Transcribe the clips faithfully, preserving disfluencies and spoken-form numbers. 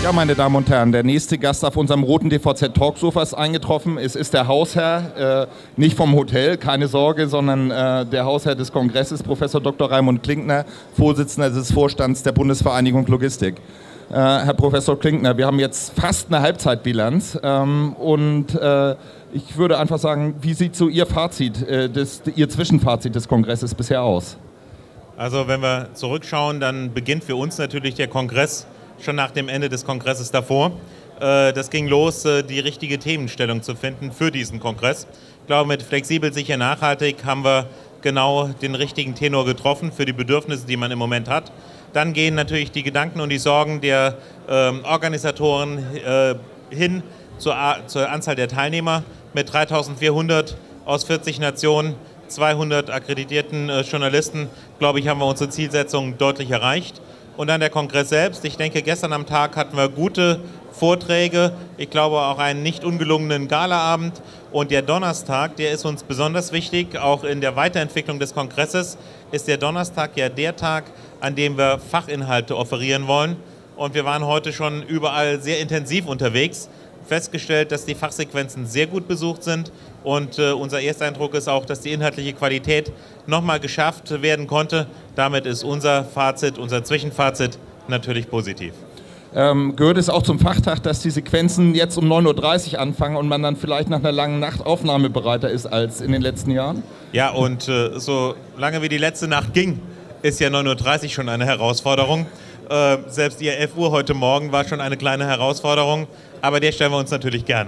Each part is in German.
Ja, meine Damen und Herren, der nächste Gast auf unserem roten D V Z-Talksofa ist eingetroffen. Es ist der Hausherr, äh, nicht vom Hotel, keine Sorge, sondern äh, der Hausherr des Kongresses, Professor Doktor Raimund Klinkner, Vorsitzender des Vorstands der Bundesvereinigung Logistik. Äh, Herr Professor Klinkner, wir haben jetzt fast eine Halbzeitbilanz ähm, und äh, ich würde einfach sagen, wie sieht so Ihr Fazit, äh, des, Ihr Zwischenfazit des Kongresses bisher aus? Also wenn wir zurückschauen, dann beginnt für uns natürlich der Kongress schon nach dem Ende des Kongresses davor. Das ging los, die richtige Themenstellung zu finden für diesen Kongress. Ich glaube, mit flexibel, sicher, nachhaltig haben wir genau den richtigen Tenor getroffen für die Bedürfnisse, die man im Moment hat. Dann gehen natürlich die Gedanken und die Sorgen der äh, Organisatoren äh, hin zur, zur Anzahl der Teilnehmer. Mit dreitausendvierhundert aus vierzig Nationen, zweihundert akkreditierten äh, Journalisten, glaube ich, haben wir unsere Zielsetzung deutlich erreicht. Und dann der Kongress selbst. Ich denke, gestern am Tag hatten wir gute Vorträge. Ich glaube auch einen nicht ungelungenen Galaabend. Und der Donnerstag, der ist uns besonders wichtig. Auch in der Weiterentwicklung des Kongresses ist der Donnerstag ja der Tag, an dem wir Fachinhalte offerieren wollen. Und wir waren heute schon überall sehr intensiv unterwegs. Festgestellt, dass die Fachsequenzen sehr gut besucht sind und äh, unser Ersteindruck ist auch, dass die inhaltliche Qualität nochmal geschafft werden konnte. Damit ist unser Fazit, unser Zwischenfazit natürlich positiv. Ähm, gehört es auch zum Fachtag, dass die Sequenzen jetzt um neun Uhr dreißig anfangen und man dann vielleicht nach einer langen Nacht aufnahmebereiter ist als in den letzten Jahren? Ja, und äh, so lange wie die letzte Nacht ging, ist ja neun Uhr dreißig schon eine Herausforderung. Äh, selbst Ihr elf Uhr heute Morgen war schon eine kleine Herausforderung, aber der stellen wir uns natürlich gerne.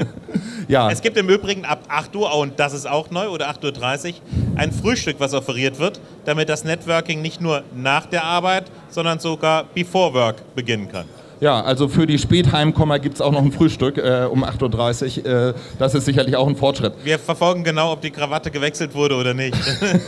Ja. Es gibt im Übrigen ab acht Uhr, und das ist auch neu, oder acht Uhr dreißig, ein Frühstück, was offeriert wird, damit das Networking nicht nur nach der Arbeit, sondern sogar before work beginnen kann. Ja, also für die Spätheimkommer gibt es auch noch ein Frühstück äh, um acht Uhr dreißig. Äh, das ist sicherlich auch ein Fortschritt. Wir verfolgen genau, ob die Krawatte gewechselt wurde oder nicht.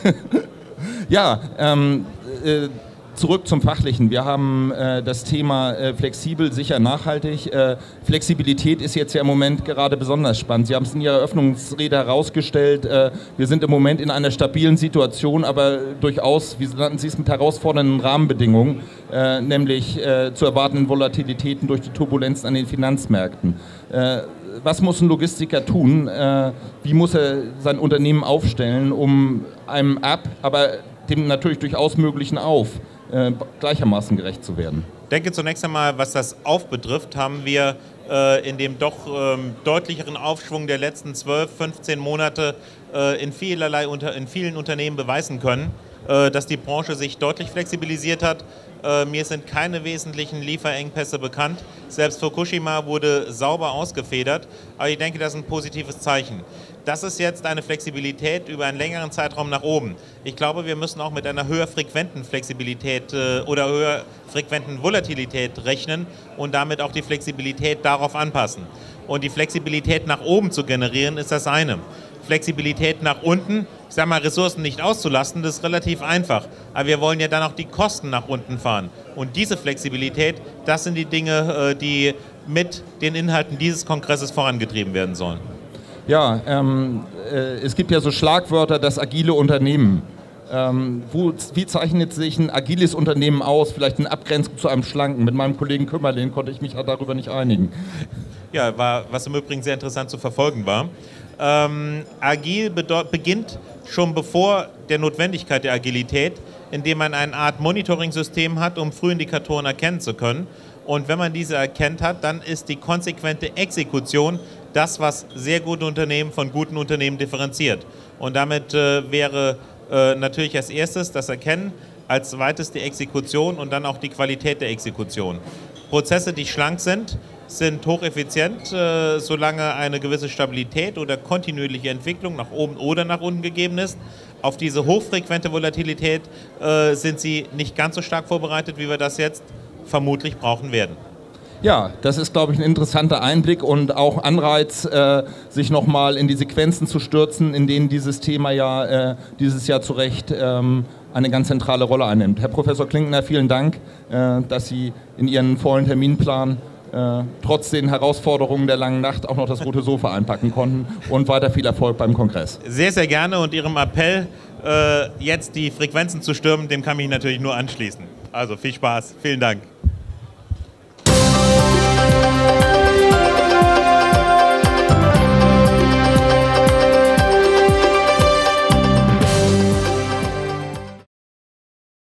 Ja, ähm, äh, zurück zum Fachlichen. Wir haben äh, das Thema äh, flexibel, sicher, nachhaltig. Äh, Flexibilität ist jetzt ja im Moment gerade besonders spannend. Sie haben es in Ihrer Eröffnungsrede herausgestellt, äh, wir sind im Moment in einer stabilen Situation, aber durchaus, wie nannten Sie es, mit herausfordernden Rahmenbedingungen, äh, nämlich äh, zu erwartenden Volatilitäten durch die Turbulenzen an den Finanzmärkten. Äh, was muss ein Logistiker tun? Äh, wie muss er sein Unternehmen aufstellen, um einem Ab, aber dem natürlich durchaus Möglichen auf, Äh, gleichermaßen gerecht zu werden? Ich denke zunächst einmal, was das Auf betrifft, haben wir äh, in dem doch ähm, deutlicheren Aufschwung der letzten zwölf, fünfzehn Monate äh, in, vielerlei, unter, in vielen Unternehmen beweisen können, äh, dass die Branche sich deutlich flexibilisiert hat. Äh, mir sind keine wesentlichen Lieferengpässe bekannt. Selbst Fukushima wurde sauber ausgefedert, aber ich denke, das ist ein positives Zeichen. Das ist jetzt eine Flexibilität über einen längeren Zeitraum nach oben. Ich glaube, wir müssen auch mit einer höher frequenten Flexibilität äh, oder höher frequenten Volatilität rechnen und damit auch die Flexibilität darauf anpassen. Und die Flexibilität nach oben zu generieren, ist das eine. Flexibilität nach unten, ich sage mal, Ressourcen nicht auszulasten, das ist relativ einfach. Aber wir wollen ja dann auch die Kosten nach unten fahren. Und diese Flexibilität, das sind die Dinge, die mit den Inhalten dieses Kongresses vorangetrieben werden sollen. Ja, ähm, äh, es gibt ja so Schlagwörter, das agile Unternehmen. Ähm, wo, wie zeichnet sich ein agiles Unternehmen aus? Vielleicht in Abgrenzung zu einem schlanken. Mit meinem Kollegen Kümmerlin konnte ich mich darüber nicht einigen. Ja, war, was im Übrigen sehr interessant zu verfolgen war. Ähm, agil beginnt schon bevor der Notwendigkeit der Agilität, indem man eine Art Monitoring-System hat, um Frühindikatoren erkennen zu können. Und wenn man diese erkannt hat, dann ist die konsequente Exekution das, was sehr gute Unternehmen von guten Unternehmen differenziert. Und damit äh, wäre äh, natürlich als erstes das Erkennen, als zweites die Exekution und dann auch die Qualität der Exekution. Prozesse, die schlank sind, sind hocheffizient, äh, solange eine gewisse Stabilität oder kontinuierliche Entwicklung nach oben oder nach unten gegeben ist. Auf diese hochfrequente Volatilität äh, sind sie nicht ganz so stark vorbereitet, wie wir das jetzt vermutlich brauchen werden. Ja, das ist, glaube ich, ein interessanter Einblick und auch Anreiz, äh, sich nochmal in die Sequenzen zu stürzen, in denen dieses Thema ja äh, dieses Jahr zu Recht ähm, eine ganz zentrale Rolle einnimmt. Herr Professor Klinkner, vielen Dank, äh, dass Sie in Ihren vollen Terminplan äh, trotz den Herausforderungen der langen Nacht auch noch das rote Sofa einpacken konnten und weiter viel Erfolg beim Kongress. Sehr, sehr gerne und Ihrem Appell, äh, jetzt die Frequenzen zu stürmen, dem kann ich mich natürlich nur anschließen. Also viel Spaß, vielen Dank.